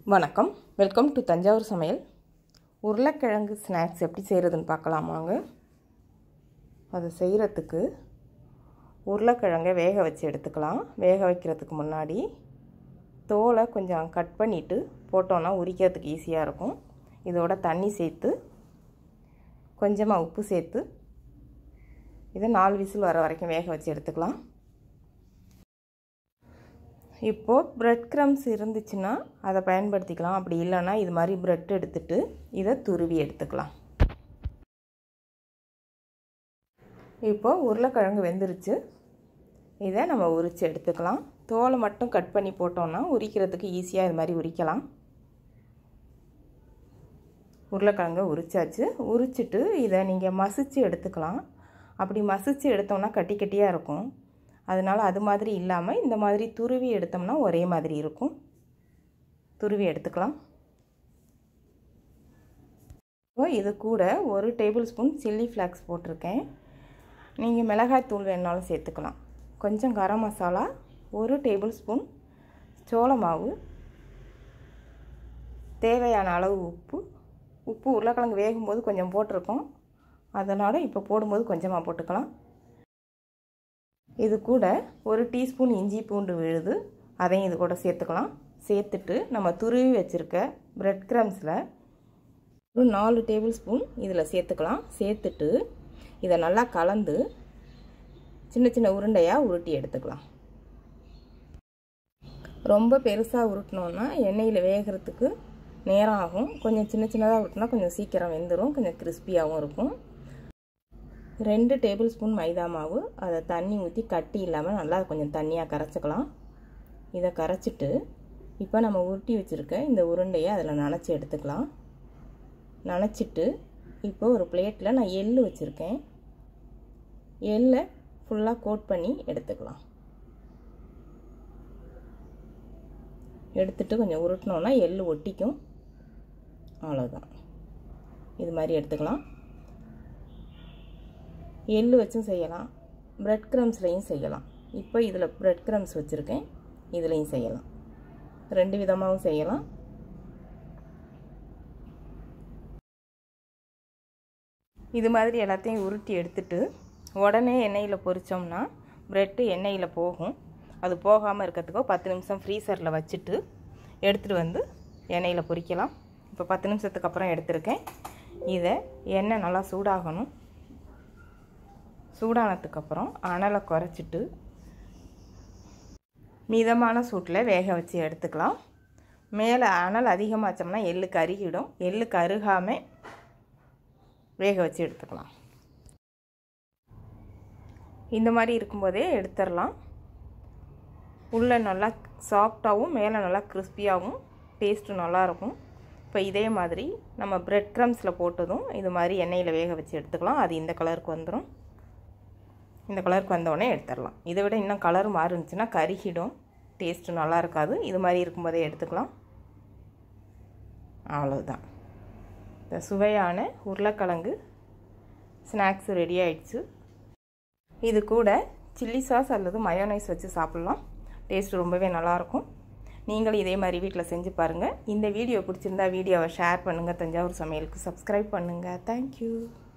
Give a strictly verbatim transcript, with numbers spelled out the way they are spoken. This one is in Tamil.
வணக்கம், வெல்கம் டு தஞ்சாவூர் சமையல். உருளைக்கிழங்கு ஸ்நாக்ஸ் எப்படி செய்கிறதுன்னு பார்க்கலாமாங்க. அதை செய்கிறதுக்கு உருளைக்கிழங்கை வேக வச்சு எடுத்துக்கலாம். வேக வைக்கிறதுக்கு முன்னாடி தோலை கொஞ்சம் கட் பண்ணிவிட்டு போட்டோன்னா உரிக்கிறதுக்கு ஈஸியாக இருக்கும். இதோட தண்ணி சேர்த்து கொஞ்சமாக உப்பு சேர்த்து இதை நாலு விசில் வர வரைக்கும் வேக வச்சு எடுத்துக்கலாம். இப்போது பிரெட் க்ரம்ஸ் இருந்துச்சுன்னா அதை பயன்படுத்திக்கலாம். அப்படி இல்லைன்னா இது மாதிரி பிரெட் எடுத்துகிட்டு இதை துருவி எடுத்துக்கலாம். இப்போது உருளைக்கிழங்கு வெந்துருச்சு. இதை நம்ம உரித்து எடுத்துக்கலாம். தோலை மட்டும் கட் பண்ணி போட்டோன்னா உரிக்கிறதுக்கு ஈஸியாக இது மாதிரி உரிக்கலாம். உருளைக்கிழங்கை உரிச்சாச்சு. உரிச்சிட்டு இதை நீங்கள் மசிச்சு எடுத்துக்கலாம். அப்படி மசிச்சு எடுத்தோம்னா கட்டி கட்டியாக இருக்கும். அதனால் அது மாதிரி இல்லாமல் இந்த மாதிரி துருவி எடுத்தோம்னா ஒரே மாதிரி இருக்கும். துருவி எடுத்துக்கலாம். இப்போ இது கூட ஒரு டேபிள் ஸ்பூன் சில்லி ஃப்ளாக்ஸ் போட்டிருக்கேன். நீங்கள் மிளகாய் தூள் வேணாலும் சேர்த்துக்கலாம். கொஞ்சம் கரம் மசாலா, ஒரு டேபிள் ஸ்பூன் சோள மாவு, தேவையான அளவு உப்பு. உப்பு உருளைக்கிழங்கு வேகும்போது கொஞ்சம் போட்டிருக்கோம், அதனால் இப்போ போடும்போது கொஞ்சமாக போட்டுக்கலாம். இது கூட ஒரு டீஸ்பூன் இஞ்சி பூண்டு விழுது, அதையும் இது கூட சேர்த்துக்கலாம். சேர்த்துட்டு நம்ம துருவி வச்சுருக்க பிரெட் க்ரம்ஸில் ஒரு நாலு டேபிள் ஸ்பூன் இதில் சேர்த்துக்கலாம். சேர்த்துட்டு இதை நல்லா கலந்து சின்ன சின்ன உருண்டையாக உருட்டி எடுத்துக்கலாம். ரொம்ப பெருசாக உருட்டினோன்னா எண்ணெயில் வேகிறதுக்கு நேரம் ஆகும். கொஞ்சம் சின்ன சின்னதாக உருட்டினா கொஞ்சம் சீக்கிரம் வெந்துடும், கொஞ்சம் கிறிஸ்பியாகவும் இருக்கும். ரெண்டு டேபிள் ஸ்பூன் மைதா மாவு, அதை தண்ணி ஊற்றி கட்டி இல்லாமல் நல்லா கொஞ்சம் தண்ணியாக கரைச்சிக்கலாம். இதை கரைச்சிட்டு இப்போ நம்ம உருட்டி வச்சுருக்க இந்த உருண்டையை அதில் நனைச்சி எடுத்துக்கலாம். நனைச்சிட்டு இப்போ ஒரு பிளேட்டில் நான் எள்ளு வச்சுருக்கேன். எள்ளை ஃபுல்லாக கோட் பண்ணி எடுத்துக்கலாம். எடுத்துட்டு கொஞ்சம் உருட்டினோன்னா எள்ளு ஒட்டிக்கும். அவ்வளோதான், இது மாதிரி எடுத்துக்கலாம். எள்ளு வச்சும் செய்யலாம், பிரெட் க்ரம்ஸ்லையும் செய்யலாம். இப்போ இதில் பிரெட் க்ரம்ஸ் வச்சுருக்கேன், இதுலேயும் செய்யலாம். ரெண்டு விதமாகவும் செய்யலாம். இது மாதிரி எல்லாத்தையும் உருட்டி எடுத்துட்டு உடனே எண்ணெயில் பொரித்தோம்னா பிரெட்டு எண்ணெயில் போகும். அது போகாமல் இருக்கிறதுக்கோ பத்து நிமிஷம் ஃப்ரீசரில் வச்சுட்டு எடுத்துகிட்டு வந்து எண்ணெயில் பொரிக்கலாம். இப்போ பத்து நிமிஷத்துக்கு அப்புறம் எடுத்துருக்கேன். இதை எண்ணெய் நல்லா சூடாகணும். சூடானதுக்கப்புறம் அனலை குறைச்சிட்டு மிதமான சூட்டில் வேக வச்சு எடுத்துக்கலாம். மேலே அனல் அதிகமாச்சோம்னா எள்ளு கருகிடும். எள்ளு கருகாமல் வேக வச்சு எடுத்துக்கலாம். இந்த மாதிரி இருக்கும்போதே எடுத்துடலாம். உள்ளே நல்லா சாஃப்டாகவும் மேலே நல்லா கிறிஸ்பியாகவும் டேஸ்ட்டு நல்லாயிருக்கும். இப்போ இதே மாதிரி நம்ம பிரெட் க்ரம்ஸில் போட்டதும் இது மாதிரி எண்ணெயில் வேக வச்சு எடுத்துக்கலாம். அது இந்த கலருக்கு வந்துடும். இந்த கலருக்கு வந்தோடனே எடுத்துடலாம். இதை விட இன்னும் கலர் மாறினுச்சுன்னா கருகிடும், டேஸ்ட்டு நல்லா இருக்காது. இது மாதிரி இருக்கும்போதே எடுத்துக்கலாம். அவ்வளோதான், இந்த சுவையான உருளைக்கிழங்கு ஸ்நாக்ஸ் ரெடி ஆயிடுச்சு. இது கூட சில்லி சாஸ் அல்லது மயோனைஸ் வச்சு சாப்பிட்லாம். டேஸ்ட்டு ரொம்பவே நல்லாயிருக்கும். நீங்களும் இதே மாதிரி வீட்டில் செஞ்சு பாருங்கள். இந்த வீடியோ பிடிச்சிருந்தா வீடியோவை ஷேர் பண்ணுங்கள். தஞ்சாவூர் சமையலுக்கு சப்ஸ்கிரைப் பண்ணுங்கள். தேங்க்யூ.